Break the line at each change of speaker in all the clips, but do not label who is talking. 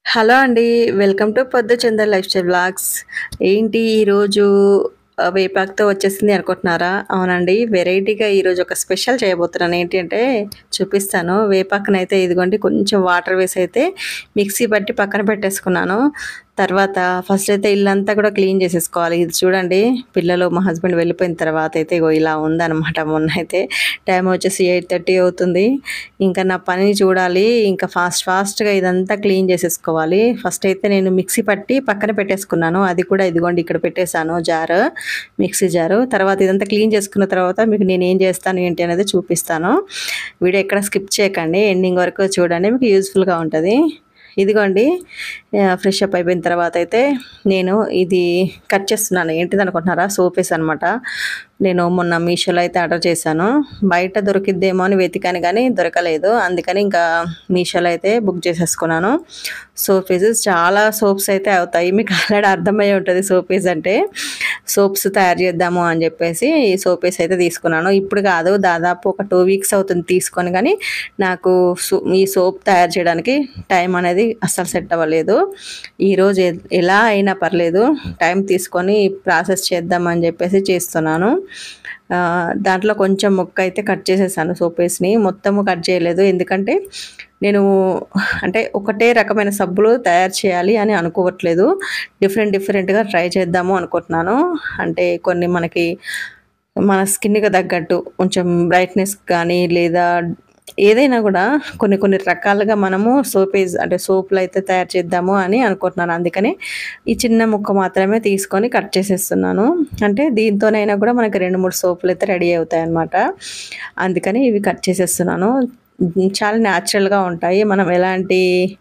Hello అండి. Welcome to Podduchandar lifestyle vlogs. ఏంటి ఈరోజు వేపాకుతో వచ్చేసింది అనుకుంటున్నారా? అవునండి. వెరైటీగా ఈరోజు ఒక స్పెషల్ చేయబోతున్నాను. ఏంటి అంటే చూపిస్తాను. వేపాకునైతే ఇదిగోండి కొంచెం వాటర్ వేసి అయితే మిక్సీ పట్టి పక్కన పెట్టేసుకున్నాను. తర్వాత ఫస్ట్ అయితే ఇల్లంతా కూడా క్లీన్ చేసేసుకోవాలి. ఇది చూడండి పిల్లలు మా హస్బెండ్ వెళ్ళిపోయిన తర్వాత అయితే ఇగో ఇలా ఉందనమాట. మొన్నైతే టైం వచ్చేసి 8:30 అవుతుంది. ఇంకా నా పని చూడాలి. ఇంకా ఫాస్ట్‌గా ఇదంతా క్లీన్ చేసేసుకోవాలి. ఫస్ట్ అయితే నేను మిక్సీ పట్టి పక్కన పెట్టేసుకున్నాను. అది కూడా ఇదిగోండి ఇక్కడ పెట్టేసాను జారు. Mixie jar. తర్వాత ఇదంతా క్లీన్ చేసుకున్న తర్వాత మీకు నేనేం చేస్తాను ఏంటి అనేది చూపిస్తాను. వీడియో ఎక్కడ స్కిప్ చేయకండి. ఎండింగ్ వరకు చూడండి. మీకు యూజ్‌ఫుల్‌గా ఉంటది. ఇదిగోండి ఫ్రెష్ అప్ అయిపోయిన తర్వాత అయితే నేను ఇది కట్ చేస్తున్నాను. ఏంటిదనుకుంటున్నారా? సోపేస్ అనమాట. నేను మొన్న మీషోలో అయితే ఆర్డర్ చేశాను. బయట దొరికిద్దేమో అని వెతికాను కానీ దొరకలేదు. అందుకని ఇంకా మీషోలో అయితే బుక్ చేసేసుకున్నాను. సోపేసెస్ చాలా సోప్స్ అయితే అవుతాయి. మీకు ఆల్రెడీ అర్థమయ్యే ఉంటుంది సోపేస్ అంటే. సోప్స్ తయారు చేద్దాము అని చెప్పేసి ఈ సోపేస్ అయితే తీసుకున్నాను. ఇప్పుడు కాదు దాదాపు ఒక 2 వీక్స్ అవుతుంది తీసుకొని, కానీ నాకు ఈ సోప్ తయారు చేయడానికి టైం అనేది అస్సలు సెట్ అవ్వలేదు. ఈరోజు ఎలా అయినా పర్లేదు టైం తీసుకొని ప్రాసెస్ చేద్దామని చెప్పేసి చేస్తున్నాను. దాంట్లో కొంచెం ముక్క అయితే కట్ చేసేసాను సోపేస్ని. మొత్తము కట్ చేయలేదు. ఎందుకంటే నేను అంటే ఒకటే రకమైన సబ్బులు తయారు చేయాలి అని అనుకోవట్లేదు. డిఫరెంట్‌గా ట్రై చేద్దాము అనుకుంటున్నాను. అంటే కొన్ని మనకి మన స్కిన్‌కి తగ్గట్టు కొంచెం బ్రైట్‌నెస్ కానీ లేదా ఏదైనా కూడా కొన్ని రకాలుగా మనము అంటే సోపులైతే తయారు చేద్దాము అని అనుకుంటున్నాను. అందుకని ఈ చిన్న ముక్క మాత్రమే తీసుకొని కట్ చేసేస్తున్నాను. అంటే దీంతోనైనా కూడా మనకి 2, 3 సోపులైతే రెడీ అవుతాయన్నమాట. అందుకని ఇవి కట్ చేసేస్తున్నాను. చాలా న్యాచురల్‌గా ఉంటాయి. మనం ఎలాంటి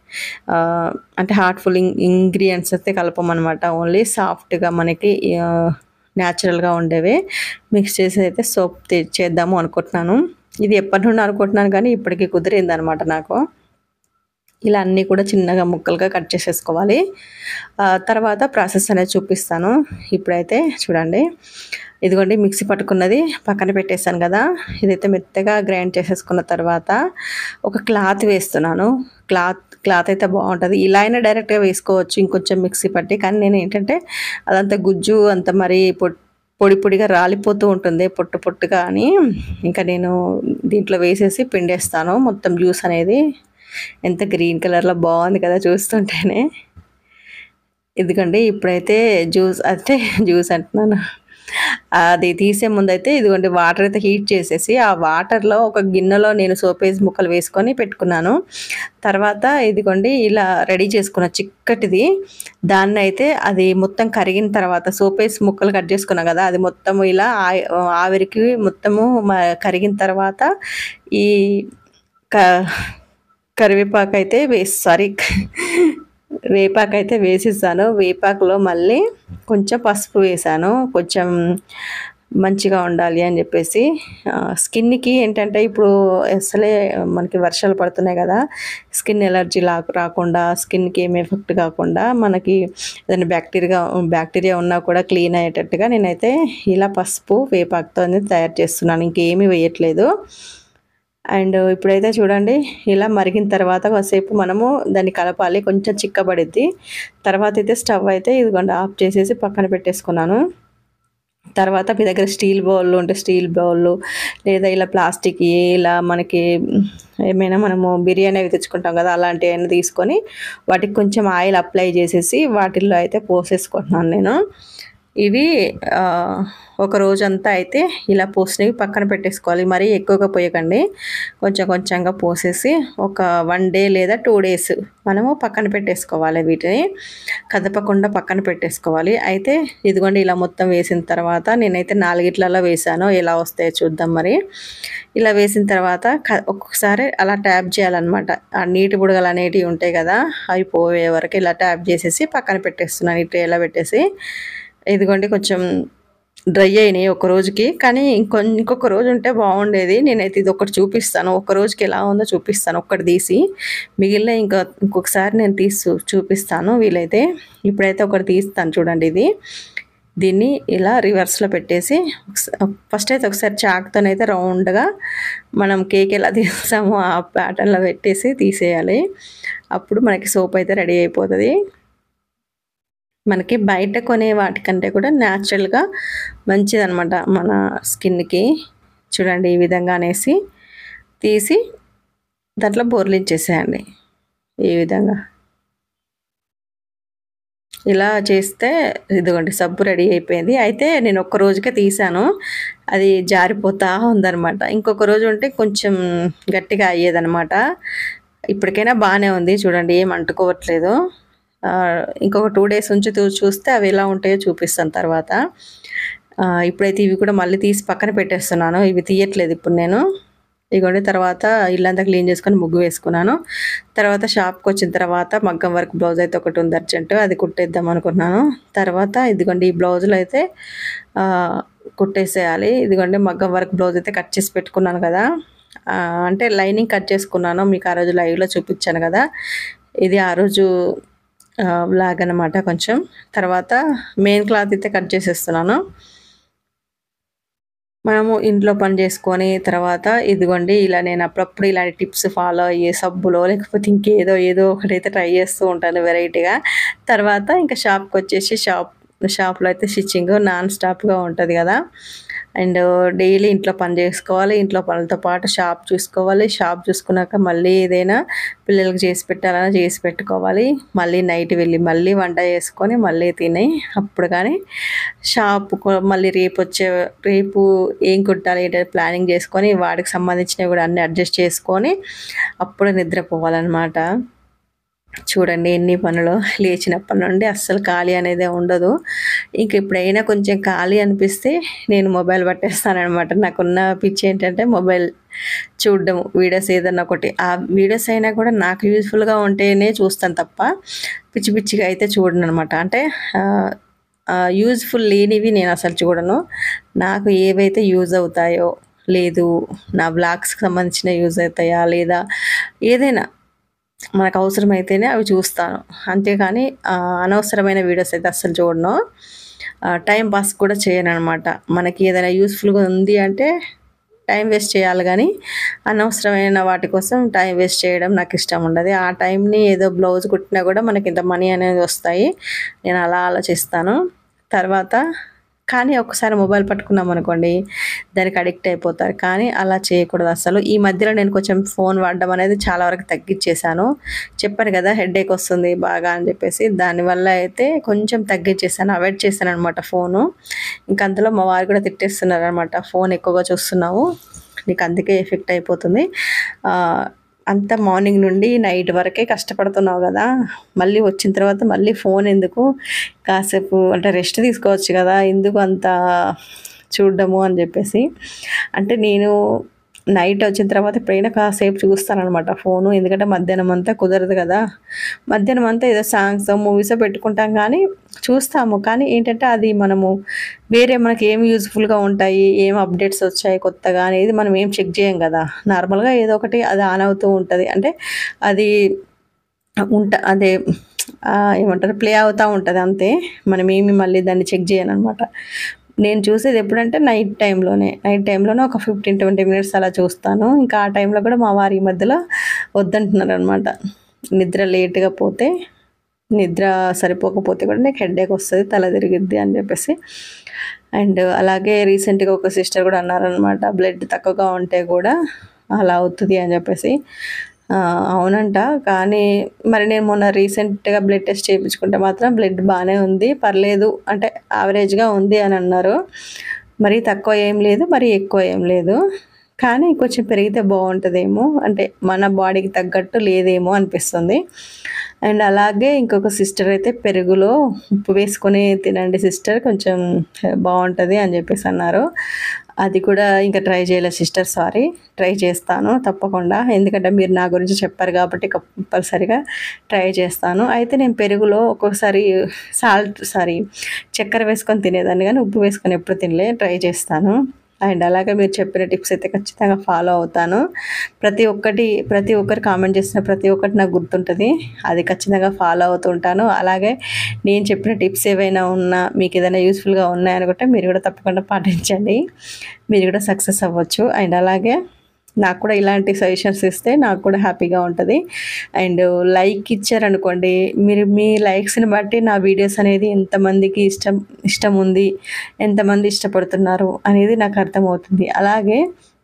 అంటే హార్మ్‌ఫుల్ ఇంగ్రీడియెంట్స్ అయితే కలపమనమాట. ఓన్లీ సాఫ్ట్‌గా మనకి న్యాచురల్‌గా ఉండేవే మిక్స్ చేసి అయితే సోప్ చేద్దాము అనుకుంటున్నాను. ఇది ఎప్పటి నుండో అనుకుంటున్నాను కానీ ఇప్పటికి కుదిరిందనమాట నాకు. ఇలా అన్నీ కూడా చిన్నగా ముక్కలుగా కట్ చేసేసుకోవాలి. తర్వాత ప్రాసెస్ అనేది చూపిస్తాను. ఇప్పుడైతే చూడండి. ఇదిగోండి మిక్సీ పట్టుకున్నది పక్కన పెట్టేసాను కదా! ఇదైతే మెత్తగా గ్రైండ్ చేసేసుకున్న తర్వాత ఒక క్లాత్ వేస్తున్నాను. క్లాత్ అయితే బావుంటది. ఇలా అయినా డైరెక్ట్‌గా వేసుకోవచ్చు ఇంకొంచెం మిక్సీ పట్టి. కానీ నేనేంటంటే అదంతా గుజ్జు అంత మరీ పొడిగా రాలిపోతూ ఉంటుంది పొట్టుగా అని ఇంకా నేను దీంట్లో వేసేసి పిండేస్తాను. మొత్తం జ్యూస్ అనేది ఎంత గ్రీన్ కలర్‌లో బావుంది కదా చూస్తుంటేనే. ఇదిగోండి ఇప్పుడైతే జ్యూస్ అంటున్నాను. అది తీసే ముందైతే ఇదిగోండి వాటర్ అయితే హీట్ చేసేసి ఆ వాటర్‌లో ఒక గిన్నెలో నేను సోపేస్ ముక్కలు వేసుకొని పెట్టుకున్నాను. తర్వాత ఇదిగోండి ఇలా రెడీ చేసుకున్న చిక్కటిది దాన్నైతే అది మొత్తం కరిగిన తర్వాత సోపేస్ ముక్కలు కట్ చేసుకున్నా కదా! అది మొత్తం ఇలా ఆవిరికి మొత్తము కరిగిన తర్వాత ఈ క కరివేపాకైతే వేపాకైతే వేసేసాను. వేపాకులో మళ్ళీ కొంచెం పసుపు వేశాను. కొంచెం మంచిగా ఉండాలి అని చెప్పేసి. స్కిన్‌కి ఏంటంటే ఇప్పుడు అసలే మనకి వర్షాలు పడుతున్నాయి కదా! స్కిన్ ఎలర్జీ రాకుండా స్కిన్‌కి ఏమి ఎఫెక్ట్ కాకుండా మనకి ఏదైనా బ్యాక్టీరియా ఉన్నా కూడా క్లీన్ అయ్యేటట్టుగా నేనైతే ఇలా పసుపు వేపాకుతో అనేది తయారు చేస్తున్నాను. ఇంకేమీ వేయట్లేదు. అండ్ ఇప్పుడైతే చూడండి ఇలా మరిగిన తర్వాత కాసేపు మనము దాన్ని కలపాలి. కొంచెం చిక్కబడిద్ది. తర్వాత అయితే స్టవ్ అయితే ఇదిగోండి ఆఫ్ చేసేసి పక్కన పెట్టేసుకున్నాను. తర్వాత మీ దగ్గర స్టీల్ బౌల్‌లు ఉంటే స్టీల్ బౌల్‌లు లేదా ఇలా ప్లాస్టిక్‌యి ఇలా మనకి ఏమైనా మనము బిర్యానీ అవి తెచ్చుకుంటాం కదా! అలాంటివన్నీ తీసుకొని వాటికి కొంచెం ఆయిల్ అప్లై చేసేసి వాటిల్లో అయితే పోసేసుకుంటున్నాను నేను. ఇవి ఒక రోజంతా అయితే ఇలా పోసినవి పక్కన పెట్టేసుకోవాలి. మరీ ఎక్కువగా పోయకండి. కొంచెంగా పోసేసి ఒక 1 డే లేదా 2 డేస్ మనము పక్కన పెట్టేసుకోవాలి. వీటిని కదపకుండా పక్కన పెట్టేసుకోవాలి. అయితే ఇదిగోండి ఇలా మొత్తం వేసిన తర్వాత నేనైతే 4 వేశాను. ఎలా వస్తాయో చూద్దాం మరి. ఇలా వేసిన తర్వాత ఒక్కొక్కసారి అలా ట్యాప్ చేయాలన్నమాట. ఆ నీటి బుడగలు అనేటివి ఉంటాయి కదా! అవి పోయే వరకు ఇలా ట్యాప్ చేసేసి పక్కన పెట్టేస్తున్నాను. ఈ ట్రేలో పెట్టేసి ఇదిగోండి కొంచెం డ్రై అయినాయి ఒక రోజుకి. కానీ ఇంకొక రోజు ఉంటే బాగుండేది. నేనైతే ఇది ఒకటి చూపిస్తాను. ఒక రోజుకి ఎలా ఉందో చూపిస్తాను ఒక్కటి తీసి. మిగిలిన ఇంకొకసారి నేను తీసి చూపిస్తాను వీలైతే. ఇప్పుడైతే ఒకటి తీస్తాను చూడండి ఇది. దీన్ని ఇలా రివర్స్‌లో పెట్టేసి ఫస్ట్ అయితే ఒకసారి చాక్‌తోనైతే రౌండ్‌గా మనం కేక్ ఎలా తీస్తామో ఆ ప్యాటర్న్‌లో పెట్టేసి తీసేయాలి. అప్పుడు మనకి సోప్ అయితే రెడీ అయిపోతుంది. మనకి బయట కొనే వాటికంటే కూడా న్యాచురల్గా మంచిదన్నమాట మన స్కిన్కి. చూడండి ఈ విధంగా అనేసి తీసి దాంట్లో బోర్లించేసేయండి. ఈ విధంగా ఇలా చేస్తే ఇదిగోండి సబ్బు రెడీ అయిపోయింది. అయితే నేను ఒక్క రోజుకే తీసాను, అది జారిపోతూ ఉందన్నమాట. ఇంకొక రోజు ఉంటే కొంచెం గట్టిగా అయ్యేదన్నమాట. ఇప్పటికైనా బాగానే ఉంది చూడండి, ఏం అంటుకోవట్లేదు. ఇంకొక 2 డేస్ ఉంచి చూస్తే అవి ఎలా ఉంటాయో చూపిస్తాను తర్వాత. ఇప్పుడైతే ఇవి కూడా మళ్ళీ తీసి పక్కన పెట్టేస్తున్నాను, ఇవి తీయట్లేదు ఇప్పుడు నేను. ఇదిగోండి తర్వాత ఇల్లంతా క్లీన్ చేసుకొని ముగ్గు వేసుకున్నాను. తర్వాత షాప్కి వచ్చిన తర్వాత మగ్గం వర్క్ బ్లౌజ్ అయితే ఒకటి ఉంది అర్జెంటు, అది కుట్టేద్దాం అనుకున్నాను. తర్వాత ఇదిగోండి ఈ బ్లౌజులు అయితే కుట్టేసేయాలి. ఇదిగోండి మగ్గం వర్క్ బ్లౌజ్ అయితే కట్ చేసి పెట్టుకున్నాను కదా, అంటే లైనింగ్ కట్ చేసుకున్నాను, మీకు ఆ రోజు లైవ్లో చూపించాను కదా. ఇది ఆ రోజు బ్లాగ్ అనమాట కొంచెం. తర్వాత మెయిన్ క్లాత్ అయితే కట్ చేసేస్తున్నాను. మనము ఇంట్లో పని చేసుకొని తర్వాత ఇదిగోండి ఇలా నేను అప్పుడప్పుడు ఇలాంటి టిప్స్ ఫాలో అయ్యే సబ్బులో లేకపోతే ఏదో ఒకటైతే ట్రై చేస్తూ ఉంటాను వెరైటీగా. తర్వాత ఇంకా షాప్కి వచ్చేసి షాప్లో అయితే స్టిచ్చింగ్ నాన్ స్టాప్గా ఉంటుంది కదా. అండ్ డైలీ ఇంట్లో పని చేసుకోవాలి, ఇంట్లో పనులతో పాటు షాప్ చూసుకోవాలి, షాప్ చూసుకున్నాక మళ్ళీ ఏదైనా పిల్లలకు చేసి పెట్టాలని చేసి పెట్టుకోవాలి, మళ్ళీ నైట్ వెళ్ళి మళ్ళీ వంట చేసుకొని మళ్ళీ తిని అప్పుడు కానీ షాప్ మళ్ళీ రేపు ఏం కుట్టాలి ఏంటంటే ప్లానింగ్ చేసుకొని వాటికి సంబంధించినవి కూడా అన్నీ అడ్జస్ట్ చేసుకొని అప్పుడు నిద్రపోవాలన్నమాట. చూడండి ఎన్ని పనులు, లేచినప్పటి నుండి అస్సలు ఖాళీ అనేది ఉండదు. ఇంక ఎప్పుడైనా కొంచెం ఖాళీ అనిపిస్తే నేను మొబైల్ పట్టేస్తానమాట. నాకున్న పిచ్చి ఏంటంటే మొబైల్ చూడడం, వీడియోస్ ఏదన్నా ఒకటి. ఆ వీడియోస్ అయినా కూడా నాకు యూజ్ఫుల్గా ఉంటేనే చూస్తాను తప్ప పిచ్చి పిచ్చిగా అయితే చూడను అనమాట. అంటే యూజ్ఫుల్ లేనివి నేను అసలు చూడను. నాకు ఏవైతే యూజ్ అవుతాయో, లేదు నా బ్లాగ్స్కి సంబంధించిన యూజ్ అవుతాయా లేదా ఏదైనా మనకు అవసరమైతేనే అవి చూస్తాను. అంతేకాని అనవసరమైన వీడియోస్ అయితే అస్సలు చూడను. టైం పాస్ కూడా చేయను అనమాట. మనకి ఏదైనా యూస్ఫుల్గా ఉంది అంటే టైం వేస్ట్ చేయాలి, కానీ అనవసరమైన వాటి కోసం టైం వేస్ట్ చేయడం నాకు ఇష్టం ఉండదు. ఆ టైంని ఏదో బ్లౌజ్ కుట్టినా కూడా మనకి ఇంత మనీ అనేది వస్తాయి, నేను అలా ఆలోచిస్తాను. తర్వాత కానీ ఒకసారి మొబైల్ పట్టుకున్నాం అనుకోండి దానికి అడిక్ట్ అయిపోతారు, కానీ అలా చేయకూడదు అసలు. ఈ మధ్యలో నేను కొంచెం ఫోన్ వాడడం అనేది చాలా వరకు తగ్గించేశాను. చెప్పాను కదా హెడేక్ వస్తుంది బాగా అని చెప్పేసి, దానివల్ల అయితే కొంచెం తగ్గించేసాను, అవాయిడ్ చేశాను అనమాట ఫోను. ఇంకా అంతలో మా వారు కూడా తిట్టేస్తున్నారు అనమాట, ఫోన్ ఎక్కువగా చూస్తున్నావు నీకు అందుకే ఎఫెక్ట్ అయిపోతుంది, అంత మార్నింగ్ నుండి నైట్ వరకే కష్టపడుతున్నావు కదా, మళ్ళీ వచ్చిన తర్వాత మళ్ళీ ఫోన్ ఎందుకు, కాసేపు అంటే రెస్ట్ తీసుకోవచ్చు కదా, ఎందుకు అంత చూడడము అని చెప్పేసి. అంటే నేను నైట్ వచ్చిన తర్వాత ఎప్పుడైనా కాసేపు చూస్తానన్నమాట ఫోను, ఎందుకంటే మధ్యాహ్నం అంతా కుదరదు కదా. మధ్యాహ్నం అంతా ఏదో సాంగ్స్ మూవీస్ పెట్టుకుంటాం కానీ చూస్తాము, కానీ ఏంటంటే అది మనము వేరే మనకి ఏం యూజ్ఫుల్గా ఉంటాయి, ఏం అప్డేట్స్ వచ్చాయి కొత్తగా అనేది మనం ఏం చెక్ చేయం కదా. నార్మల్గా ఏదో ఒకటి అది ఆన్ అవుతూ ఉంటుంది, అంటే అది అదే ఏమంటారు ప్లే అవుతూ ఉంటుంది అంతే, మనం ఏమి మళ్ళీ దాన్ని చెక్ చేయనమాట. నేను చూసేది ఎప్పుడంటే నైట్ టైంలోనే ఒక 15-20 మినిట్స్ అలా చూస్తాను. ఇంకా ఆ టైంలో కూడా మా వారి మధ్యలో వద్దంటున్నారు అనమాట, నిద్ర లేట్గా పోతే, నిద్ర సరిపోకపోతే కూడా నీకు హెడేక్ వస్తుంది, తల తిరిగిద్ది అని చెప్పేసి. అండ్ అలాగే రీసెంట్గా ఒక సిస్టర్ కూడా అన్నారనమాట, బ్లడ్ తక్కువగా ఉంటే కూడా అలా అవుతుంది అని చెప్పేసి. అవునంట, కానీ మరి నేను మొన్న రీసెంట్గా బ్లడ్ టెస్ట్ చేయించుకుంటే మాత్రం బ్లడ్ బాగానే ఉంది, పర్లేదు అంటే యావరేజ్గా ఉంది అని అన్నారు. మరీ తక్కువ ఏం లేదు, మరీ ఎక్కువ ఏం లేదు, కానీ కొంచెం పెరిగితే బాగుంటుందేమో, అంటే మన బాడీకి తగ్గట్టు లేదేమో అనిపిస్తుంది. అండ్ అలాగే ఇంకొక సిస్టర్ అయితే పెరుగులో ఉప్పు వేసుకొని తినండి సిస్టర్ కొంచెం బాగుంటుంది అని చెప్పేసి అన్నారు. అది కూడా ఇంకా ట్రై చేయలేదు సిస్టర్, సారీ, ట్రై చేస్తాను తప్పకుండా, ఎందుకంటే మీరు నా గురించి చెప్పారు కాబట్టి కంపల్సరిగా ట్రై చేస్తాను. అయితే నేను పెరుగులో ఒక్కొక్కసారి చక్కెర వేసుకొని తినేదాన్ని, కానీ ఉప్పు వేసుకొని ఎప్పుడు తినలే, ట్రై చేస్తాను. అండ్ అలాగే మీరు చెప్పిన టిప్స్ అయితే ఖచ్చితంగా ఫాలో అవుతాను. ప్రతి ఒక్కరు కామెంట్ చేసిన ప్రతి ఒక్కటి నాకు గుర్తుంటుంది, అది ఖచ్చితంగా ఫాలో అవుతుంటాను. అలాగే నేను చెప్పిన టిప్స్ ఏవైనా ఉన్నా మీకు ఏదైనా యూస్ఫుల్గా ఉన్నాయనుకుంటే మీరు కూడా తప్పకుండా పాటించండి, మీరు కూడా సక్సెస్ అవ్వచ్చు. అండ్ అలాగే నాకు కూడా ఇలాంటి సజెషన్స్ ఇస్తే నాకు కూడా హ్యాపీగా ఉంటుంది. అండ్ లైక్ ఇచ్చారనుకోండి, మీరు మీ లైక్స్ని బట్టి నా వీడియోస్ అనేది ఎంతమందికి ఇష్టం ఉంది, ఎంతమంది ఇష్టపడుతున్నారు అనేది నాకు అర్థమవుతుంది. అలాగే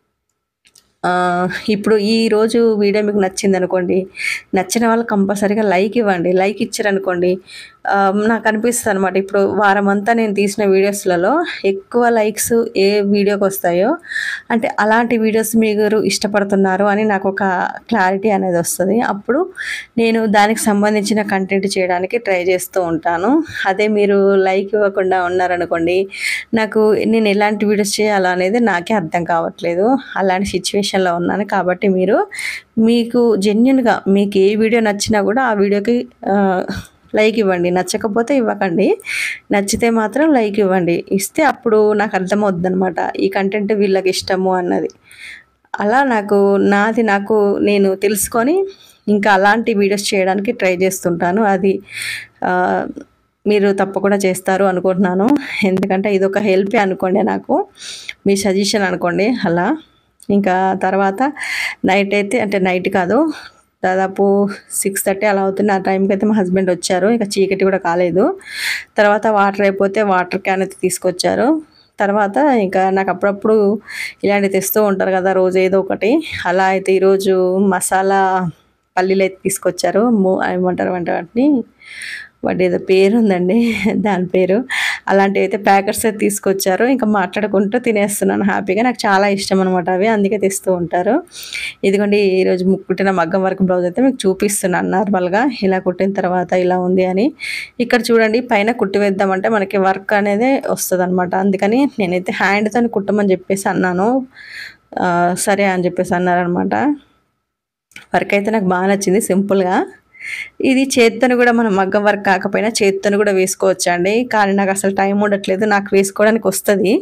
ఇప్పుడు ఈరోజు వీడియో మీకు నచ్చిందనుకోండి, నచ్చిన వాళ్ళు కంపల్సరీగా లైక్ ఇవ్వండి. లైక్ ఇచ్చారనుకోండి, నాకు అనిపిస్తుంది అనమాట, ఇప్పుడు వారమంతా నేను తీసిన వీడియోస్లలో ఎక్కువ లైక్స్ ఏ వీడియోకి వస్తాయో అంటే అలాంటి వీడియోస్ మీరు ఇష్టపడుతున్నారు అని నాకు ఒక క్లారిటీ అనేది వస్తుంది. అప్పుడు నేను దానికి సంబంధించిన కంటెంట్ చేయడానికి ట్రై చేస్తూ ఉంటాను. అదే మీరు లైక్ ఇవ్వకుండా ఉన్నారనుకోండి, నాకు నేను ఎలాంటి వీడియోస్ చేయాలో అనేది నాకే అర్థం కావట్లేదు. అలాంటి సిచ్యువేషన్లో ఉన్నాను. కాబట్టి మీకు జెన్యున్గా మీకు ఏ వీడియో నచ్చినా కూడా ఆ వీడియోకి లైక్ ఇవ్వండి. నచ్చకపోతే ఇవ్వకండి. నచ్చితే మాత్రం లైక్ ఇవ్వండి. ఇస్తే అప్పుడు నాకు అర్థమవుద్ది అనమాట, ఈ కంటెంట్ వీళ్ళకి ఇష్టము అన్నది. అలా నాకు నేను తెలుసుకొని ఇంకా అలాంటి వీడియోస్ చేయడానికి ట్రై చేస్తుంటాను. అది మీరు తప్పకుండా చేస్తారు అనుకుంటున్నాను. ఎందుకంటే ఇది ఒక హెల్పే అనుకోండి, నాకు మీ సజెషన్ అనుకోండి. అలా ఇంకా తర్వాత నైట్ అయితే, అంటే నైట్ కాదు, దాదాపు 6:30 అలా అవుతుంది. ఆ టైంకి అయితే మా హస్బెండ్ వచ్చారు. ఇక చీకటి కూడా కాలేదు. తర్వాత వాటర్ అయిపోతే వాటర్ క్యాన్ అయితే తీసుకొచ్చారు. తర్వాత ఇంకా నాకు అప్పుడప్పుడు ఇలాంటివి తెస్తూ ఉంటారు కదా, రోజు ఏదో ఒకటి. అలా అయితే ఈరోజు మసాలా పల్లీలు అయితే తీసుకొచ్చారు. ఏమంటారు అంటే వాటి ఏదో పేరు ఉందండి, దాని పేరు. అలాంటివి అయితే ప్యాకెట్స్ అయితే తీసుకొచ్చారు. ఇంకా మాట్లాడుకుంటూ తినేస్తున్నాను హ్యాపీగా. నాకు చాలా ఇష్టం అనమాట అవి, అందుకే తెస్తూ ఉంటారు. ఇదిగోండి ఈరోజు కుట్టిన మగ్గం వర్క్ బ్లౌజ్ అయితే మీకు చూపిస్తున్నాను నార్మల్గా, ఇలా కుట్టిన తర్వాత ఇలా ఉంది అని. ఇక్కడ చూడండి, పైన కుట్టి వేద్దామంటే మనకి వర్క్ అనేది వస్తుంది అనమాట. అందుకని నేనైతే హ్యాండ్తో కుట్టమని చెప్పేసి అన్నాను. సరే అని చెప్పేసి అన్నారనమాట. వర్క్ అయితే నాకు బాగా నచ్చింది, సింపుల్గా. ఇది చేత్తోని కూడా, మనం మగ్గం వర్క్ కాకపోయినా చేత్తోని కూడా వేసుకోవచ్చండి. కానీ నాకు అసలు టైం ఉండట్లేదు. నాకు వేసుకోవడానికి వస్తుంది,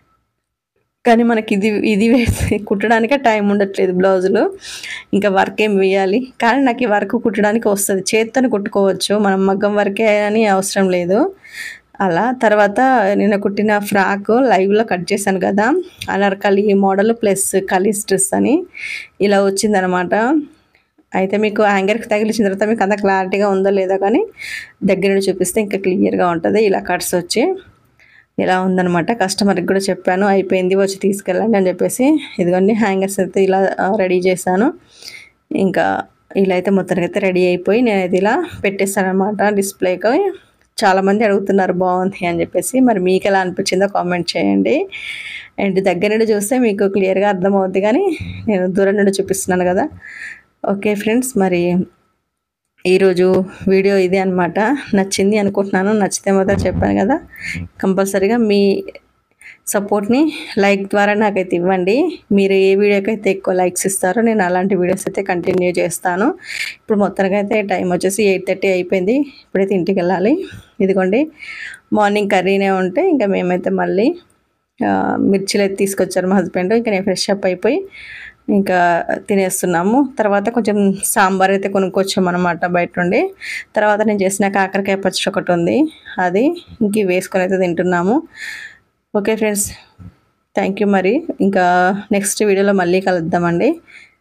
కానీ మనకి ఇది వేసి కుట్టడానికే టైం ఉండట్లేదు బ్లౌజులు. ఇంకా వర్క్ ఏం వేయాలి, కానీ నాకు ఈ వర్క్ కుట్టడానికి వస్తుంది. చేత్తోని కుట్టుకోవచ్చు, మనం మగ్గం వర్కే అని అవసరం లేదు. అలా తర్వాత నేను కుట్టిన ఫ్రాక్ లైవ్లో కట్ చేశాను కదా, అనార్కలి మోడల్ ప్లస్ కలీస్ డ్రెస్ అని ఇలా వచ్చిందనమాట. అయితే మీకు యాంగర్కి తగిలించిన తర్వాత మీకు అంత క్లారిటీగా ఉందో లేదో, కానీ దగ్గర నుండి చూపిస్తే ఇంకా క్లియర్గా ఉంటుంది. ఇలా కట్స్ వచ్చి ఇలా ఉందనమాట. కస్టమర్కి కూడా చెప్పాను, అయిపోయింది వచ్చి తీసుకెళ్ళండి అని చెప్పేసి. ఇదిగోండి హ్యాంగర్స్ అయితే ఇలా రెడీ చేశాను. ఇంకా ఇలా అయితే మొత్తానికి అయితే రెడీ అయిపోయి నేనైతే ఇలా పెట్టేస్తాను అనమాట డిస్ప్లేకి. చాలామంది అడుగుతున్నారు బాగుంది అని చెప్పేసి. మరి మీకు ఎలా అనిపించిందో కామెంట్ చేయండి. అండ్ దగ్గర నుండి చూస్తే మీకు క్లియర్గా అర్థమవుద్ది, కానీ నేను దూరం నుండి చూపిస్తున్నాను కదా. ఓకే ఫ్రెండ్స్, మరి ఈరోజు వీడియో ఇదే అనమాట. నచ్చింది అనుకుంటున్నాను. నచ్చితే మాత్రం చెప్పాను కదా, కంపల్సరీగా మీ సపోర్ట్ని లైక్ ద్వారా నాకైతే ఇవ్వండి. మీరు ఏ వీడియోకి అయితే ఎక్కువ లైక్స్ ఇస్తారో నేను అలాంటి వీడియోస్ అయితే కంటిన్యూ చేస్తాను. ఇప్పుడు మొత్తానికి అయితే టైం వచ్చేసి 8:30 అయిపోయింది. ఇప్పుడైతే ఇంటికి వెళ్ళాలి. ఇదిగోండి మార్నింగ్ కర్రీనే ఉంటే ఇంకా మేమైతే మళ్ళీ మిర్చిలు అయితే తీసుకొచ్చారు మా హస్బెండ్. ఇంకా నేను ఫ్రెష్ అప్ అయిపోయి ఇంకా తినేస్తున్నాము. తర్వాత కొంచెం సాంబార్ అయితే కొనుక్కొచ్చామన్నమాట బయట నుండి. తర్వాత నేను చేసిన కాకరకాయ పచ్చడి ఒకటి ఉంది, అది ఇంక వేసుకొని అయితే తింటున్నాము. Okay friends, thank you. మరి ఇంకా నెక్స్ట్ వీడియోలో మళ్ళీ కలుద్దామండి.